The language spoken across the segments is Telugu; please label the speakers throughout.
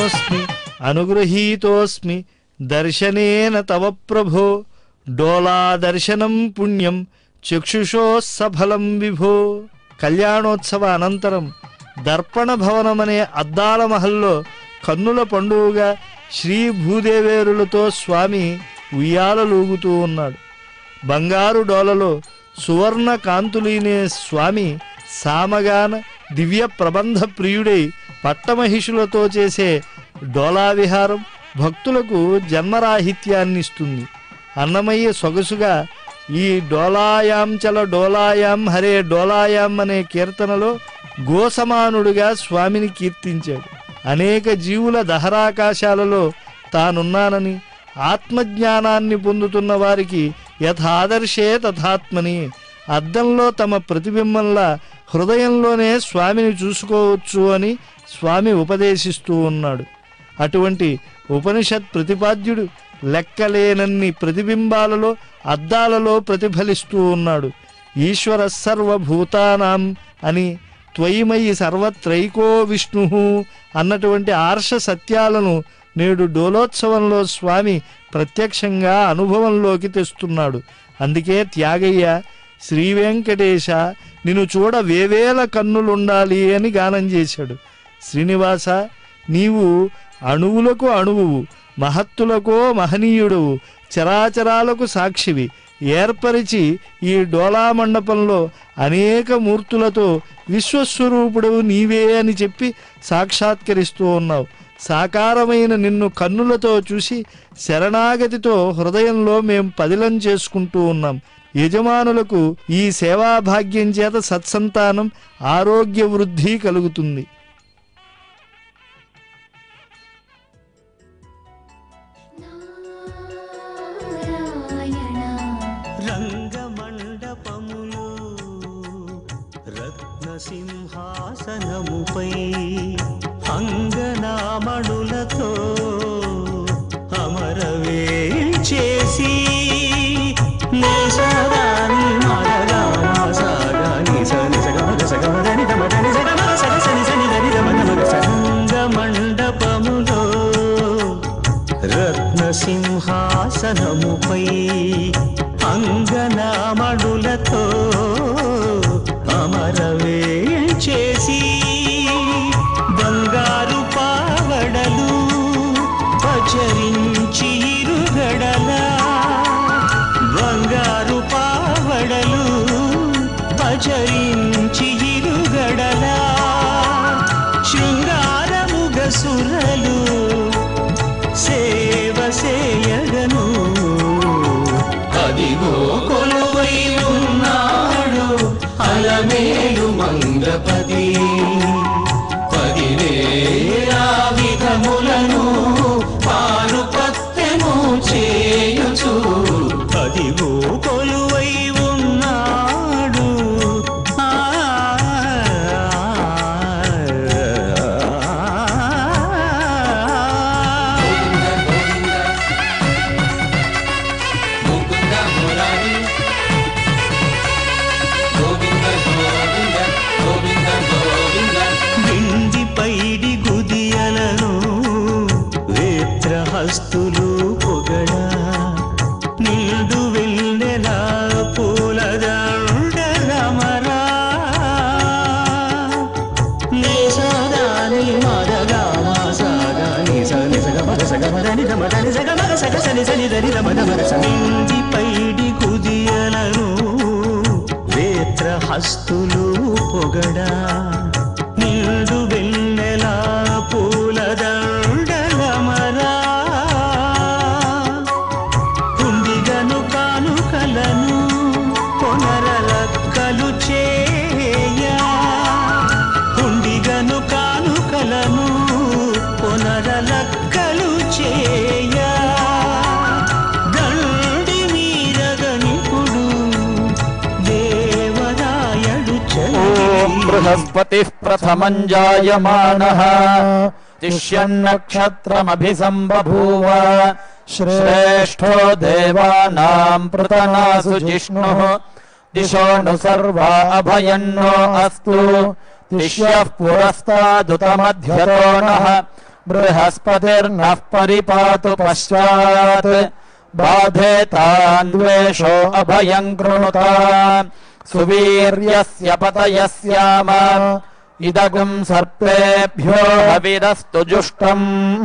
Speaker 1: ధన్యోస్మి అనుగృహీతోస్మి దర్శనేన తవ ప్రభో డోలా దర్శనం పుణ్యం చక్షుషో సఫలం విభో. కళ్యాణోత్సవ అనంతరం దర్పణ భవనమనే అద్దాల మహల్లో కన్నుల పండుగగా శ్రీ భూదేవేరులతో స్వామి ఉయ్యాలలూగుతూ ఉన్నాడు. బంగారు డోలలో సువర్ణ కాంతులీనే స్వామి సామగాన దివ్య ప్రబంధ ప్రియుడై పట్టమహిషులతో చేసే డోలా విహారం భక్తులకు జన్మరాహిత్యాన్నిస్తుంది. అన్నమయ్య సొగసుగా ఈ డోలాయాంచల డోలాయాం హరే డోలాయాం అనే కీర్తనలో గోసమానుడుగా స్వామిని కీర్తించాడు. అనేక జీవుల దహరాకాశాలలో తానున్నానని, ఆత్మజ్ఞానాన్ని పొందుతున్న వారికి యథాదర్శే తథాత్మని, అద్దంలో తమ ప్రతిబింబంలా హృదయంలోనే స్వామిని చూసుకోవచ్చు అని స్వామి ఉపదేశిస్తూ ఉన్నాడు. అటువంటి ఉపనిషత్ ప్రతిపాద్యుడు లెక్కలేనన్ని ప్రతిబింబాలలో అద్దాలలో ప్రతిఫలిస్తూ ఉన్నాడు. ఈశ్వర సర్వభూతానాం అని, త్వయిమయి సర్వత్రైకో విష్ణు అన్నటువంటి ఆర్ష సత్యాలను నేడు డోలోత్సవంలో స్వామి ప్రత్యక్షంగా అనుభవంలోకి తెస్తున్నాడు. అందుకే త్యాగయ్య శ్రీ వెంకటేశ నిన్ను చూడ వేవేల కన్నులుండాలి అని గానం చేశాడు. శ్రీనివాస నీవు అణువులకు అణువువు, మహత్తులకో మహనీయుడువు, చరాచరాలకు సాక్షివి. ఏర్పరిచి ఈ డోలా మండపంలో అనేక మూర్తులతో విశ్వస్వరూపుడు నీవే అని చెప్పి సాక్షాత్కరిస్తూ ఉన్నావు. సాకారమైన నిన్ను కన్నులతో చూసి శరణాగతితో హృదయంలో మేం పదిలం చేసుకుంటూ ఉన్నాం. యజమానులకు ఈ సేవాభాగ్యం చేత సత్సంతానం, ఆరోగ్య వృద్ధి కలుగుతుంది.
Speaker 2: సింహాసనముపై అంగనామణులతో అమరవే చేసి నేసరాని మరగాసాగాని సని సగమగ సగమదని దమదని సగమగ సగసని సని దని దమదమగ సంగ మండపములో రత్న సింహాసనముపై అంగనామణులతో అమరవే చేసి బంగారు పావడలు పచరించి ఇరుగడల, బంగారు పావడలు పచరించి ఇరుగడల, శృంగారముగ సురలు సేవ సేయగను. అదిగో కొలువై ఉన్నాడు అలమేలు మంగపతి, పదివేల విధములను పారుపత్యము చేయుచు. అదిగో కొలువై ఉన్నాడు హస్తులు పొగడ, నిండు వెన్నెల పూలదండరమరా, నేసదాని మదగా సాగాని సని సగమగ సగమదని దమదని సగమగ సగసని సని దని దమదమగ నిండి పైడి కుదియలను వేత్ర హస్తులు పొగడ, నిండు వెన్నెల పూలదండరమరా, కుందిగను కానుకలను కొనరలక్కలు చేయ, కుండిగను కానుకలను కొనరలక్కలు చేయ, దండి మీరగనిపుడు దేవరాయడు
Speaker 3: బృహస్పతి ప్రథమం జాయమానః తిష్యన్నక్షత్రమభిసంబభూవ, శ్రేష్ఠో దేవానాం పృతనాసు జిష్ణుః, దిశోను సర్వా అభయన్నో అస్తు, తిష్యః పురస్తాదుతమధ్యతో నః బృహస్పతిర్నః పరిపాతు పశ్చాత్ బాధేతాన్వేషో అభయం కృణుతాం సువీర్యస్య పతయస్యామ ఇదగుం సర్పేభ్యో హవిరస్తు జుష్టం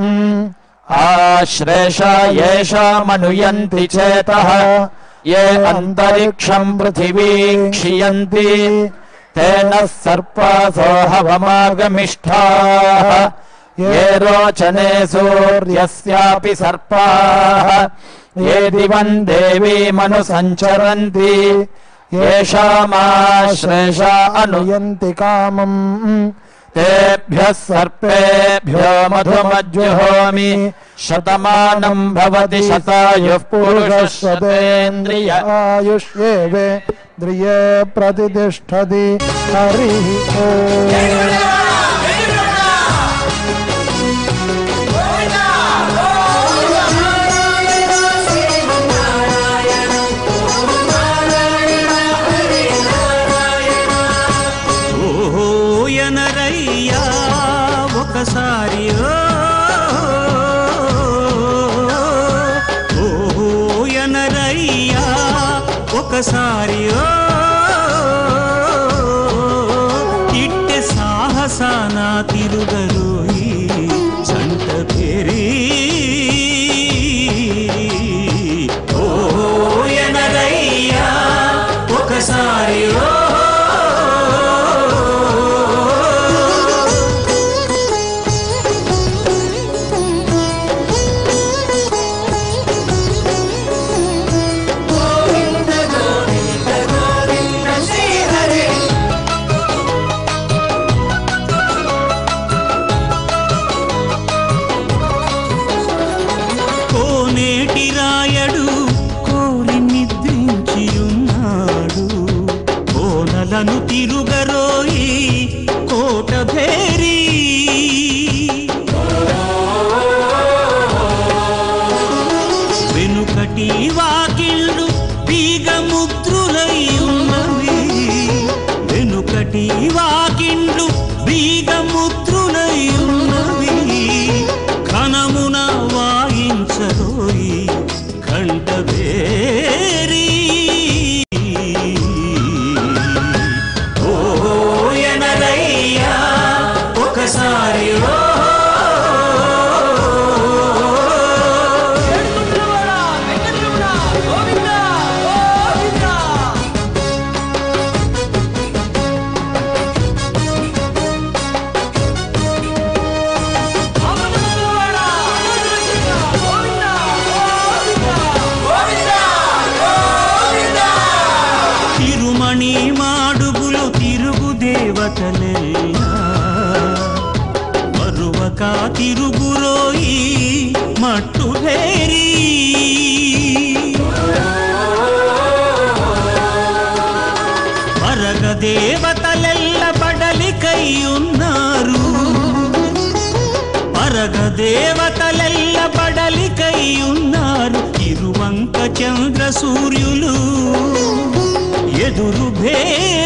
Speaker 3: ఆశ్రేషా యేషామనుయంతి చేతః ये अंतरिक्षं पृथिवीं क्षियन्ति तेन सर्पासो हवमागमिष्ठाः ये रोचने सूर्यस्यापि सर्पाः ये दिवं देवीमनुसञ्चरन्ति येषामाश्रेषा अनुयन्ति कामम् तेभ्यः सर्पेभ्यो मधुमज्जुहोमि शतमानं भवति शतायुः पुरुषः शतेन्द्रिय आयुष्येवेन्द्रिये प्रतिष्ठति हरिः ओम्।
Speaker 2: ఒకసారి ఇట్టె సాహసాన తిరుగరోయి సంట పేరి ఓ ఎనరయ్యా ఒకసారి లను తిరుగరోయి కోట భేరి వెనుకటి వాకిళ్ళు బీగముద్రులై ఉన్నవి వెనుకటి వాకిళ్ళు బీగముద్రులై ఉన్నవి ఘనమున వాయించరోయి కంట భేరి ఒకసారి తిరుమణి మాడుగులు తిరుగు దేవతలెల్లా మరువక తిరుగురోయి మట్టు భేరి మరగ దేవతలెల్ల బడలికై ఉన్నారు మరగ దేవతలెల్ల బడలికై ఉన్నారు ఇరువంక చంద్ర సూర్యులు ఎదురు భేరి